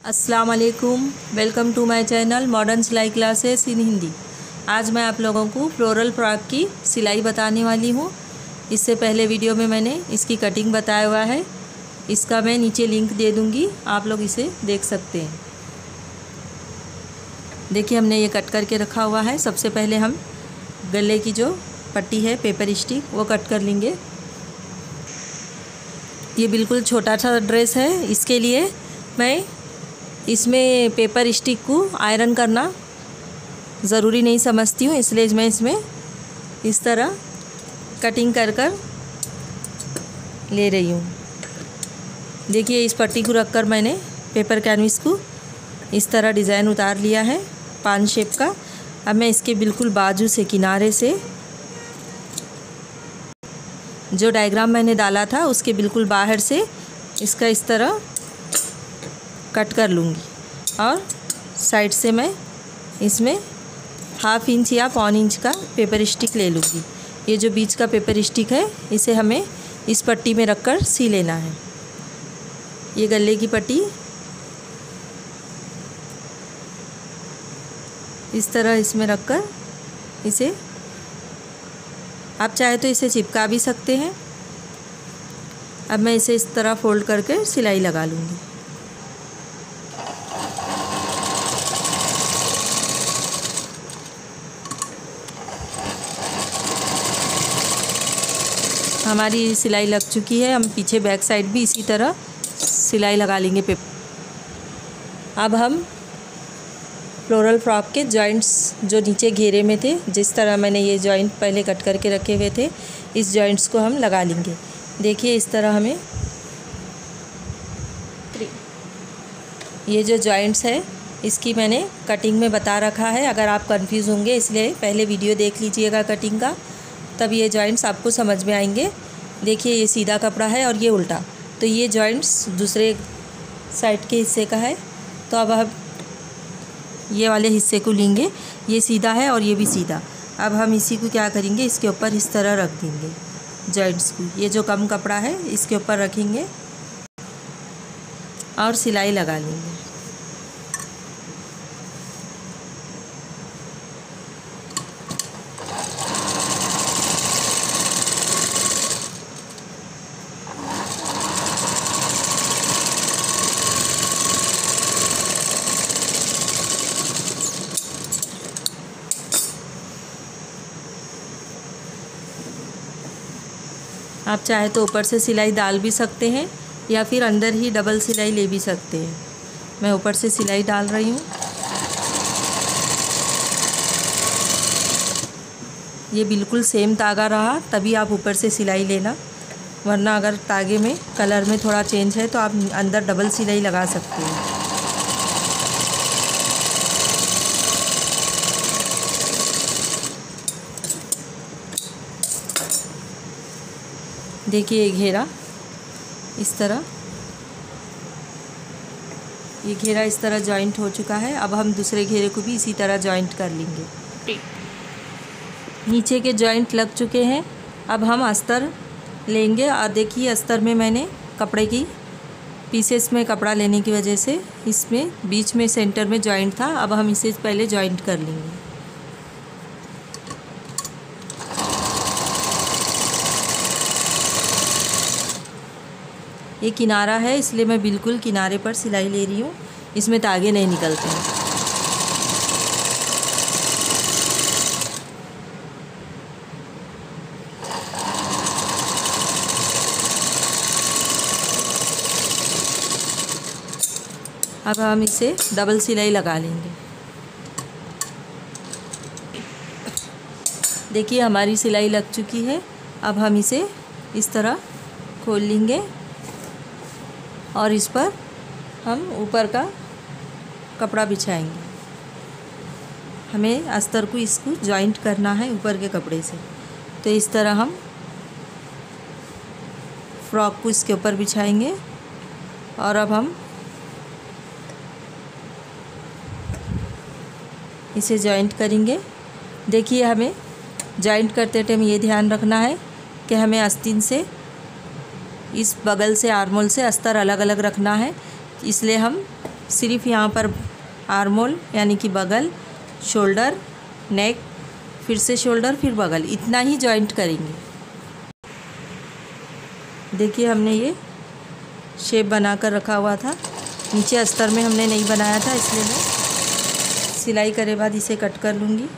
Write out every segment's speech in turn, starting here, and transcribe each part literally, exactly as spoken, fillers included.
अस्सलाम वालेकुम, welcome to my channel modern सिलाई क्लासेस इन हिंदी। आज मैं आप लोगों को फ्लोरल फ्रॉक की सिलाई बताने वाली हूँ। इससे पहले वीडियो में मैंने इसकी कटिंग बताया हुआ है, इसका मैं नीचे लिंक दे दूँगी, आप लोग इसे देख सकते हैं। देखिए हमने ये कट करके रखा हुआ है। सबसे पहले हम गले की जो पट्टी है पेपर स्टिक वो कट कर लेंगे। ये बिल्कुल छोटा सा ड्रेस है, इसके लिए मैं इसमें पेपर स्टिक को आयरन करना ज़रूरी नहीं समझती हूँ, इसलिए मैं इसमें इस तरह कटिंग कर कर ले रही हूँ। देखिए इस पट्टी को रखकर मैंने पेपर कैनविस को इस तरह डिज़ाइन उतार लिया है पान शेप का। अब मैं इसके बिल्कुल बाजू से किनारे से जो डायग्राम मैंने डाला था उसके बिल्कुल बाहर से इसका इस तरह कट कर लूँगी और साइड से मैं इसमें हाफ इंच या पौन इंच का पेपर स्टिक ले लूँगी। ये जो बीच का पेपर स्टिक है इसे हमें इस पट्टी में रखकर सी लेना है। ये गले की पट्टी इस तरह इसमें रखकर इसे आप चाहे तो इसे चिपका भी सकते हैं। अब मैं इसे इस तरह फोल्ड करके सिलाई लगा लूँगी। हमारी सिलाई लग चुकी है। हम पीछे बैक साइड भी इसी तरह सिलाई लगा लेंगे पेपर। अब हम फ्लोरल फ्रॉक के जॉइंट्स जो नीचे घेरे में थे, जिस तरह मैंने ये जॉइंट पहले कट करके रखे हुए थे, इस जॉइंट्स को हम लगा लेंगे। देखिए इस तरह हमें ये जो जॉइंट्स है इसकी मैंने कटिंग में बता रखा है। अगर आप कंफ्यूज होंगे इसलिए पहले वीडियो देख लीजिएगा कटिंग का, तब ये जॉइंट्स आपको समझ में आएंगे। देखिए ये सीधा कपड़ा है और ये उल्टा, तो ये जॉइंट्स दूसरे साइड के हिस्से का है। तो अब हम ये वाले हिस्से को लेंगे, ये सीधा है और ये भी सीधा। अब हम इसी को क्या करेंगे, इसके ऊपर इस तरह रख देंगे जॉइंट्स को। ये जो कम कपड़ा है इसके ऊपर रखेंगे और सिलाई लगा लेंगे। आप चाहे तो ऊपर से सिलाई डाल भी सकते हैं या फिर अंदर ही डबल सिलाई ले भी सकते हैं। मैं ऊपर से सिलाई डाल रही हूँ। ये बिल्कुल सेम धागा रहा तभी आप ऊपर से सिलाई लेना, वरना अगर धागे में कलर में थोड़ा चेंज है तो आप अंदर डबल सिलाई लगा सकते हैं। देखिए ये घेरा इस तरह, ये घेरा इस तरह जॉइंट हो चुका है। अब हम दूसरे घेरे को भी इसी तरह जॉइंट कर लेंगे। नीचे के जॉइंट लग चुके हैं। अब हम अस्तर लेंगे और देखिए अस्तर में मैंने कपड़े की पीसेस में कपड़ा लेने की वजह से इसमें बीच में सेंटर में जॉइंट था। अब हम इसे पहले जॉइंट कर लेंगे। ये किनारा है इसलिए मैं बिल्कुल किनारे पर सिलाई ले रही हूँ, इसमें धागे नहीं निकलते हैं। अब हम इसे डबल सिलाई लगा लेंगे। देखिए हमारी सिलाई लग चुकी है। अब हम इसे इस तरह खोल लेंगे और इस पर हम ऊपर का कपड़ा बिछाएंगे। हमें अस्तर को इसको जॉइंट करना है ऊपर के कपड़े से। तो इस तरह हम फ्रॉक को इसके ऊपर बिछाएंगे और अब हम इसे जॉइंट करेंगे। देखिए हमें जॉइंट करते टाइम ये ध्यान रखना है कि हमें आस्तीन से इस बगल से आर्मोल से अस्तर अलग अलग रखना है, इसलिए हम सिर्फ यहाँ पर आर्मोल यानी कि बगल, शोल्डर, नेक, फिर से शोल्डर, फिर बगल, इतना ही जॉइंट करेंगे। देखिए हमने ये शेप बनाकर रखा हुआ था, नीचे अस्तर में हमने नहीं बनाया था, इसलिए मैं सिलाई करे बाद इसे कट कर लूँगी।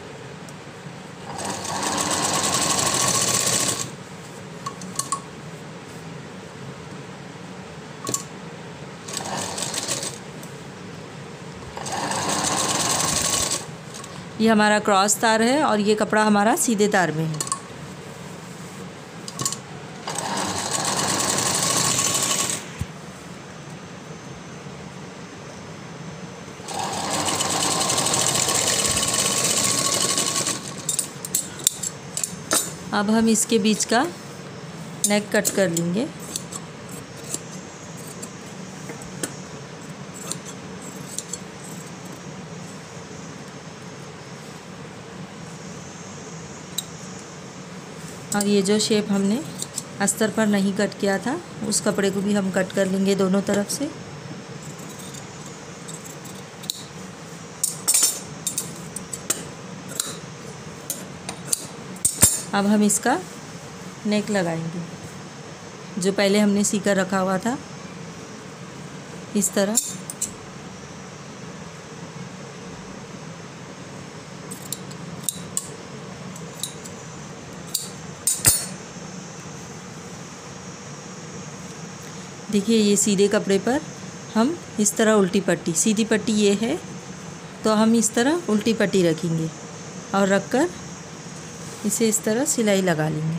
ये हमारा क्रॉस तार है और ये कपड़ा हमारा सीधे तार में है। अब हम इसके बीच का नेक कट कर लेंगे। और ये जो शेप हमने अस्तर पर नहीं कट किया था, उस कपड़े को भी हम कट कर लेंगे दोनों तरफ से। अब हम इसका नेक लगाएंगे, जो पहले हमने सीकर रखा हुआ था, इस तरह। देखिए ये सीधे कपड़े पर हम इस तरह उल्टी पट्टी, सीधी पट्टी ये है तो हम इस तरह उल्टी पट्टी रखेंगे और रखकर इसे इस तरह सिलाई लगा लेंगे।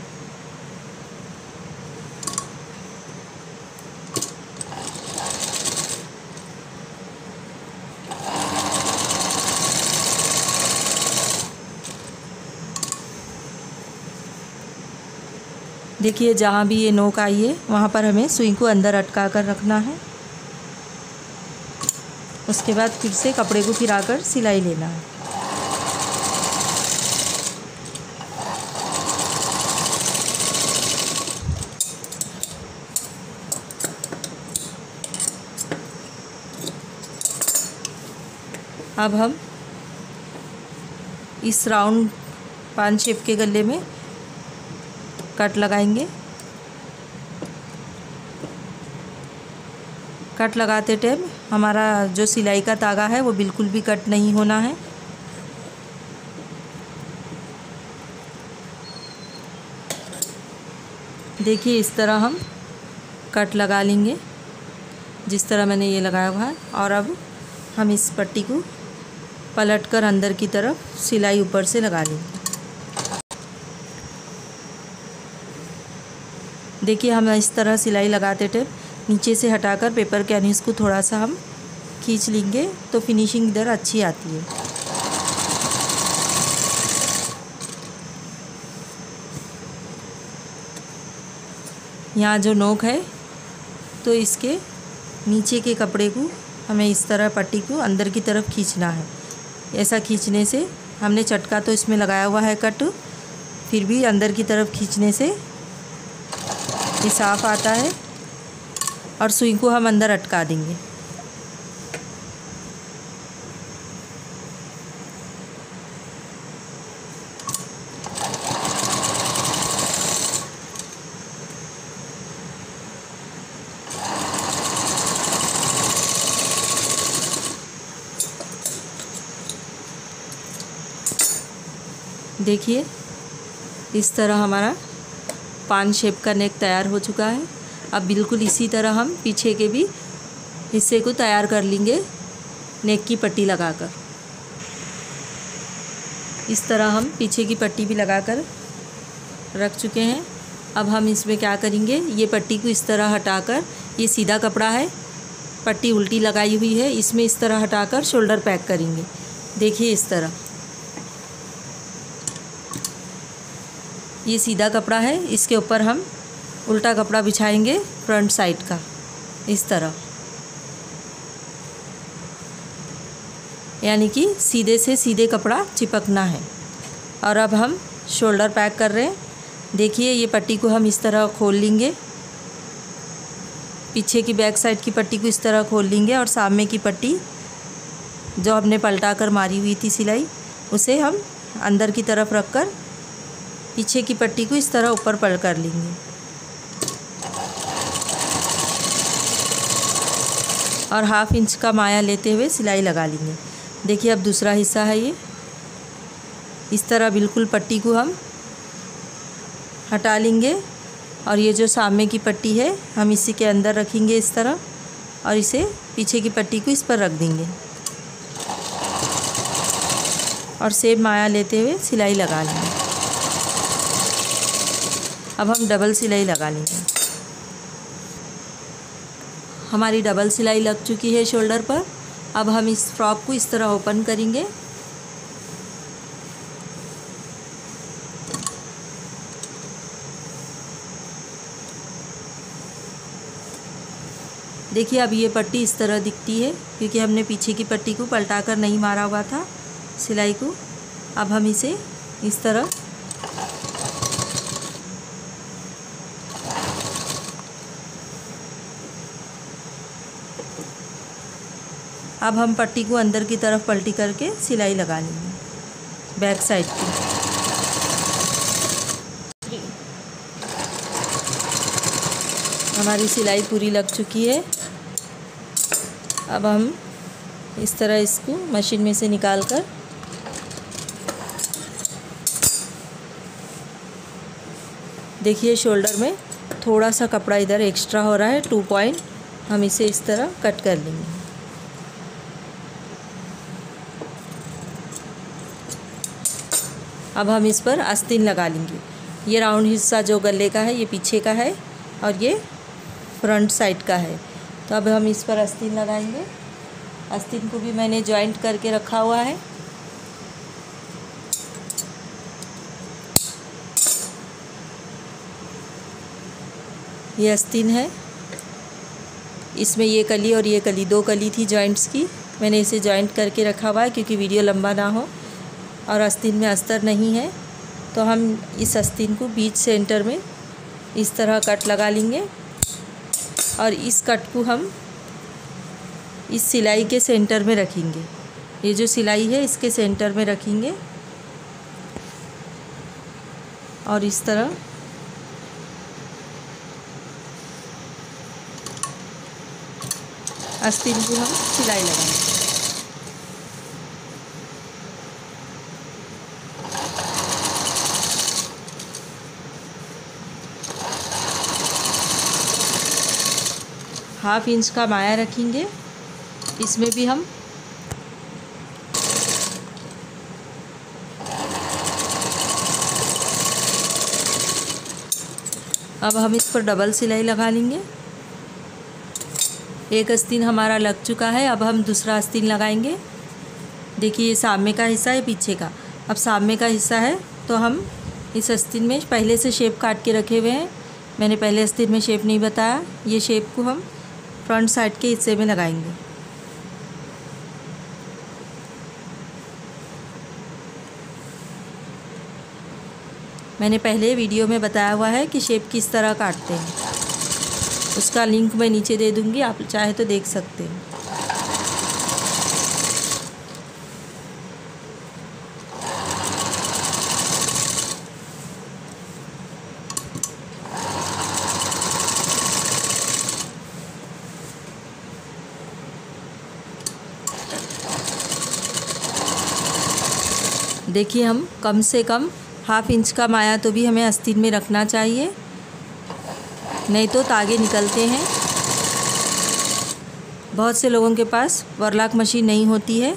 देखिए जहाँ भी ये नोक आई है वहाँ पर हमें सुई को अंदर अटका कर रखना है। उसके बाद फिर से कपड़े को फिराकर सिलाई लेना है। अब हम इस राउंड पान शेप के गले में कट लगाएंगे। कट लगाते टाइम हमारा जो सिलाई का धागा है वो बिल्कुल भी कट नहीं होना है। देखिए इस तरह हम कट लगा लेंगे, जिस तरह मैंने ये लगाया हुआ है। और अब हम इस पट्टी को पलटकर अंदर की तरफ सिलाई ऊपर से लगा लेंगे। देखिए हम इस तरह सिलाई लगाते टाइम नीचे से हटाकर पेपर कैनवस को थोड़ा सा हम खींच लेंगे तो फिनिशिंग इधर अच्छी आती है। यहाँ जो नोक है तो इसके नीचे के कपड़े को हमें इस तरह पट्टी को अंदर की तरफ खींचना है। ऐसा खींचने से हमने चटका तो इसमें लगाया हुआ है कट, फिर भी अंदर की तरफ खींचने से ये साफ आता है और सुई को हम अंदर अटका देंगे। देखिए इस तरह हमारा पान शेप का नेक तैयार हो चुका है। अब बिल्कुल इसी तरह हम पीछे के भी हिस्से को तैयार कर लेंगे नेक की पट्टी लगाकर। इस तरह हम पीछे की पट्टी भी लगाकर रख चुके हैं। अब हम इसमें क्या करेंगे, ये पट्टी को इस तरह हटाकर, ये सीधा कपड़ा है, पट्टी उल्टी लगाई हुई है, इसमें इस तरह हटाकर शोल्डर पैक करेंगे। देखिए इस तरह ये सीधा कपड़ा है, इसके ऊपर हम उल्टा कपड़ा बिछाएंगे फ्रंट साइड का, इस तरह, यानी कि सीधे से सीधे कपड़ा चिपकना है। और अब हम शोल्डर पैक कर रहे हैं। देखिए ये पट्टी को हम इस तरह खोल लेंगे, पीछे की बैक साइड की पट्टी को इस तरह खोल लेंगे और सामने की पट्टी जो हमने पलटा कर मारी हुई थी सिलाई, उसे हम अंदर की तरफ रखकर पीछे की पट्टी को इस तरह ऊपर पलट कर लेंगे और हाफ इंच का माया लेते हुए सिलाई लगा लेंगे। देखिए अब दूसरा हिस्सा है ये, इस तरह बिल्कुल पट्टी को हम हटा लेंगे और ये जो सामने की पट्टी है हम इसी के अंदर रखेंगे इस तरह और इसे पीछे की पट्टी को इस पर रख देंगे और सेम माया लेते हुए सिलाई लगा लेंगे। अब हम डबल सिलाई लगा लेंगे। हमारी डबल सिलाई लग चुकी है शोल्डर पर। अब हम इस फ्रॉक को इस तरह ओपन करेंगे। देखिए अब ये पट्टी इस तरह दिखती है क्योंकि हमने पीछे की पट्टी को पलटाकर नहीं मारा हुआ था सिलाई को। अब हम इसे इस तरह अब हम पट्टी को अंदर की तरफ पलटी करके सिलाई लगा लेंगे बैक साइड की। हमारी सिलाई पूरी लग चुकी है। अब हम इस तरह इसको मशीन में से निकाल कर देखिए शोल्डर में थोड़ा सा कपड़ा इधर एक्स्ट्रा हो रहा है, टू पॉइंट, हम इसे इस तरह कट कर लेंगे। अब हम इस पर आस्तीन लगा लेंगे। ये राउंड हिस्सा जो गले का है ये पीछे का है और ये फ्रंट साइड का है। तो अब हम इस पर आस्तीन लगाएंगे। आस्तीन को भी मैंने जॉइंट करके रखा हुआ है। ये आस्तीन है, इसमें ये कली और ये कली, दो कली थी जॉइंट्स की, मैंने इसे जॉइंट करके रखा हुआ है क्योंकि वीडियो लंबा ना हो और आस्तीन में अस्तर नहीं है। तो हम इस आस्तीन को बीच सेंटर में इस तरह कट लगा लेंगे और इस कट को हम इस सिलाई के सेंटर में रखेंगे। ये जो सिलाई है इसके सेंटर में रखेंगे और इस तरह आस्तीन को हम सिलाई लगाएंगे। हाफ इंच का माया रखेंगे, इसमें भी हम अब हम इस पर डबल सिलाई लगा लेंगे। एक आस्तीन हमारा लग चुका है। अब हम दूसरा आस्तीन लगाएंगे। देखिए ये सामने का हिस्सा है, पीछे का। अब सामने का हिस्सा है तो हम इस आस्तीन में पहले से शेप काट के रखे हुए हैं। मैंने पहले आस्तीन में शेप नहीं बताया। ये शेप को हम फ्रंट साइड के हिस्से में लगाएंगे। मैंने पहले वीडियो में बताया हुआ है कि शेप किस तरह काटते हैं, उसका लिंक मैं नीचे दे दूँगी, आप चाहे तो देख सकते हैं। देखिए हम कम से कम हाफ इंच का माया तो भी हमें आस्तीन में रखना चाहिए, नहीं तो तागे निकलते हैं। बहुत से लोगों के पास वर्लाक मशीन नहीं होती है,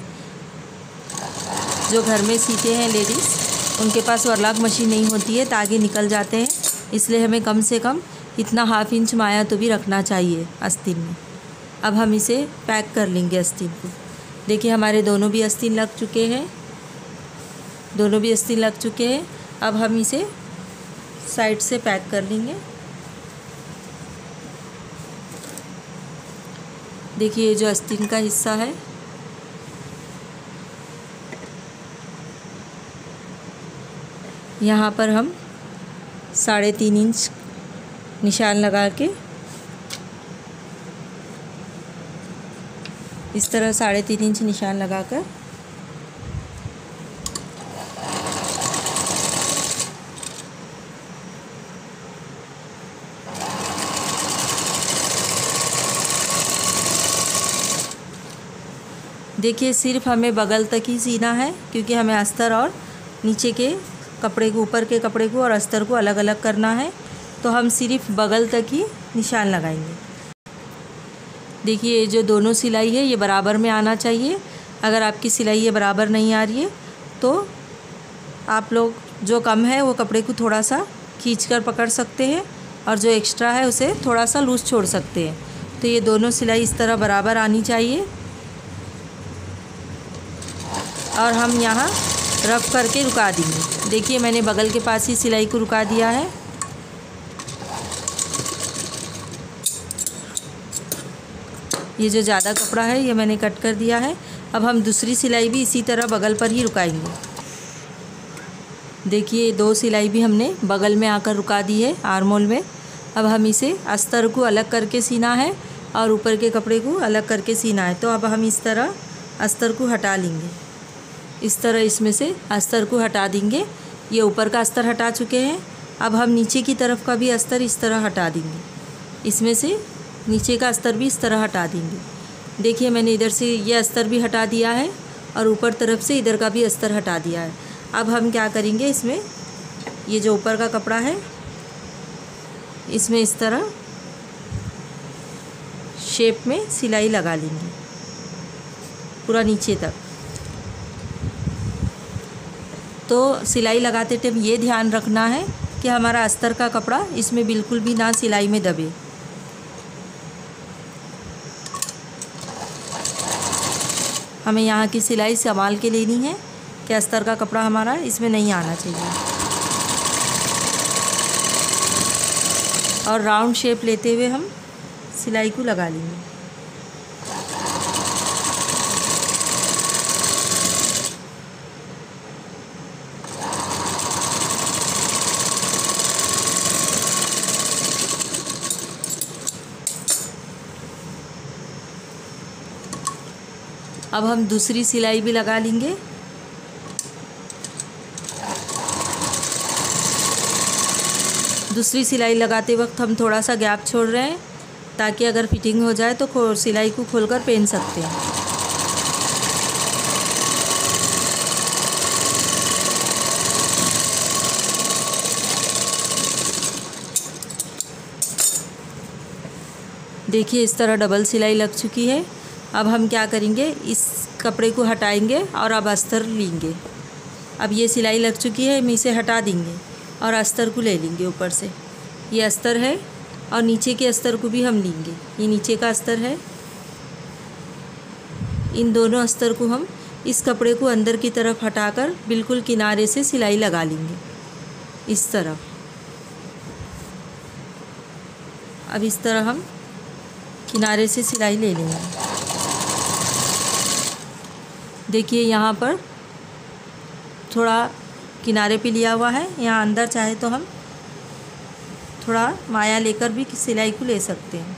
जो घर में सीते हैं लेडीज़, उनके पास वर्लाक मशीन नहीं होती है, तागे निकल जाते हैं। इसलिए हमें कम से कम इतना हाफ इंच माया तो भी रखना चाहिए आस्तीन में। अब हम इसे पैक कर लेंगे आस्तीन को। देखिए हमारे दोनों भी आस्तीन लग चुके हैं, दोनों भी आस्तीन लग चुके हैं। अब हम इसे साइड से पैक कर लेंगे। देखिए ये जो आस्तीन का हिस्सा है, यहाँ पर हम साढ़े तीन इंच निशान लगा के इस तरह साढ़े तीन इंच निशान लगाकर देखिए सिर्फ हमें बगल तक ही सीना है, क्योंकि हमें अस्तर और नीचे के कपड़े को, ऊपर के कपड़े को और अस्तर को अलग अलग करना है, तो हम सिर्फ बगल तक ही निशान लगाएंगे। देखिए ये जो दोनों सिलाई है ये बराबर में आना चाहिए। अगर आपकी सिलाई ये बराबर नहीं आ रही है तो आप लोग जो कम है वो कपड़े को थोड़ा सा खींचकर पकड़ सकते हैं और जो एक्स्ट्रा है उसे थोड़ा सा लूज़ छोड़ सकते हैं। तो ये दोनों सिलाई इस तरह बराबर आनी चाहिए और हम यहाँ रफ करके रुका देंगे। देखिए मैंने बगल के पास ही सिलाई को रुका दिया है। ये जो ज़्यादा कपड़ा है ये मैंने कट कर दिया है। अब हम दूसरी सिलाई भी इसी तरह बगल पर ही रुकाएंगे। देखिए दो सिलाई भी हमने बगल में आकर रुका दी है आर्म होल में। अब हम इसे अस्तर को अलग करके सीना है और ऊपर के कपड़े को अलग करके सीना है। तो अब हम इस तरह अस्तर को हटा लेंगे। इस तरह इसमें से अस्तर को हटा देंगे। ये ऊपर का अस्तर हटा चुके हैं। अब हम नीचे की तरफ का भी अस्तर इस तरह हटा देंगे। इसमें से नीचे का अस्तर भी इस तरह हटा देंगे। देखिए मैंने इधर से ये अस्तर भी हटा दिया है और ऊपर तरफ से इधर का भी अस्तर हटा दिया है। अब हम क्या करेंगे, इसमें ये जो ऊपर का कपड़ा है इसमें इस तरह शेप में सिलाई लगा लेंगे पूरा नीचे तक। तो सिलाई लगाते टाइम ये ध्यान रखना है कि हमारा अस्तर का कपड़ा इसमें बिल्कुल भी ना सिलाई में दबे। हमें यहाँ की सिलाई संभाल के लेनी है कि अस्तर का कपड़ा हमारा इसमें नहीं आना चाहिए। और राउंड शेप लेते हुए हम सिलाई को लगा लेंगे। अब हम दूसरी सिलाई भी लगा लेंगे। दूसरी सिलाई लगाते वक्त हम थोड़ा सा गैप छोड़ रहे हैं ताकि अगर फिटिंग हो जाए तो सिलाई को खोलकर पहन सकते हैं। देखिए इस तरह डबल सिलाई लग चुकी है। अब हम क्या करेंगे, इस कपड़े को हटाएंगे और अब अस्तर लेंगे। अब ये सिलाई लग चुकी है, हम इसे हटा देंगे और अस्तर को ले लेंगे ऊपर से। ये अस्तर है और नीचे के अस्तर को भी हम लेंगे। ये नीचे का अस्तर है। इन दोनों अस्तर को हम इस कपड़े को अंदर की तरफ हटाकर बिल्कुल किनारे से सिलाई लगा लेंगे इस तरह। अब इस तरह हम किनारे से सिलाई ले लेंगे। देखिए यहाँ पर थोड़ा किनारे पे लिया हुआ है, यहाँ अंदर चाहे तो हम थोड़ा माया लेकर भी सिलाई को ले सकते हैं।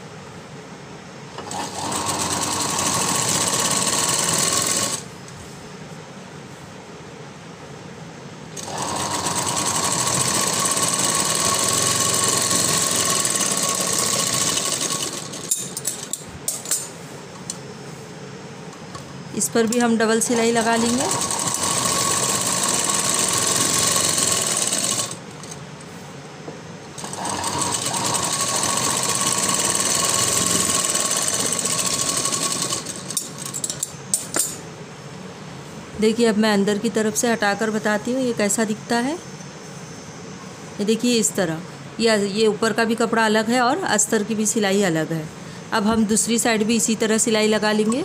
इस पर भी हम डबल सिलाई लगा लेंगे। देखिए अब मैं अंदर की तरफ से हटाकर बताती हूँ ये कैसा दिखता है। ये देखिए इस तरह, ये ये ऊपर का भी कपड़ा अलग है और अस्तर की भी सिलाई अलग है। अब हम दूसरी साइड भी इसी तरह सिलाई लगा लेंगे।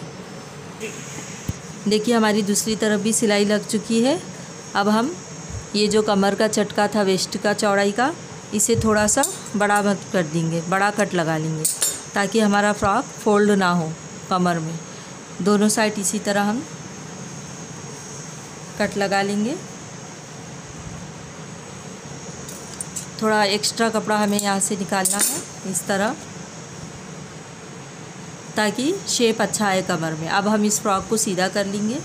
देखिए हमारी दूसरी तरफ भी सिलाई लग चुकी है। अब हम ये जो कमर का चटका था वेस्ट का चौड़ाई का, इसे थोड़ा सा बड़ा कर देंगे, बड़ा कट लगा लेंगे ताकि हमारा फ्रॉक फोल्ड ना हो कमर में। दोनों साइड इसी तरह हम कट लगा लेंगे। थोड़ा एक्स्ट्रा कपड़ा हमें यहाँ से निकालना है इस तरह। ताकि शेप अच्छा आए कमर में। अब हम इस फ्रॉक को सीधा कर लेंगे।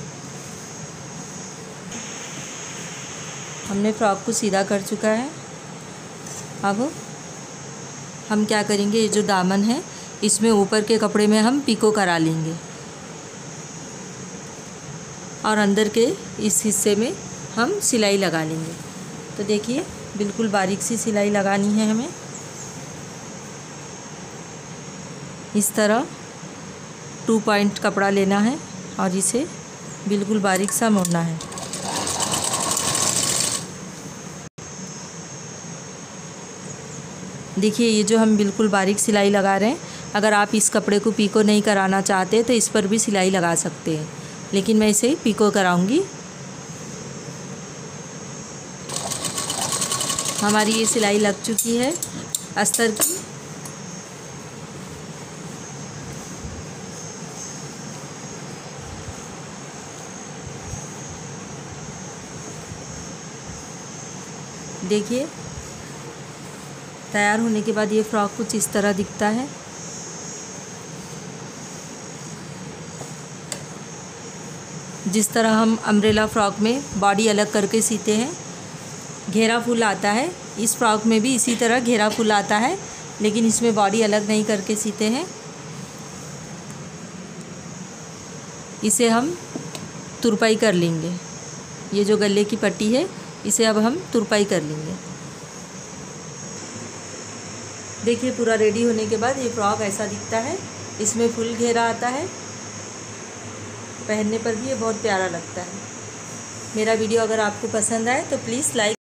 हमने फ्रॉक को सीधा कर चुका है। अब हम क्या करेंगे, ये जो दामन है इसमें ऊपर के कपड़े में हम पिको करा लेंगे और अंदर के इस हिस्से में हम सिलाई लगा लेंगे। तो देखिए बिल्कुल बारीक सी सिलाई लगानी है हमें। इस तरह टू पॉइंट कपड़ा लेना है और इसे बिल्कुल बारीक सा मोड़ना है। देखिए ये जो हम बिल्कुल बारीक सिलाई लगा रहे हैं, अगर आप इस कपड़े को पीको नहीं कराना चाहते तो इस पर भी सिलाई लगा सकते हैं, लेकिन मैं इसे पीको कराऊंगी। हमारी ये सिलाई लग चुकी है अस्तर की। देखिए तैयार होने के बाद ये फ्रॉक कुछ इस तरह दिखता है। जिस तरह हम अम्ब्रेला फ्रॉक में बॉडी अलग करके सीते हैं, घेरा फुल आता है, इस फ्रॉक में भी इसी तरह घेरा फुल आता है, लेकिन इसमें बॉडी अलग नहीं करके सीते हैं। इसे हम तुरपाई कर लेंगे। ये जो गले की पट्टी है इसे अब हम तुरपाई कर लेंगे। देखिए पूरा रेडी होने के बाद ये फ्रॉक ऐसा दिखता है। इसमें फुल घेरा आता है, पहनने पर भी ये बहुत प्यारा लगता है। मेरा वीडियो अगर आपको पसंद आए तो प्लीज़ लाइक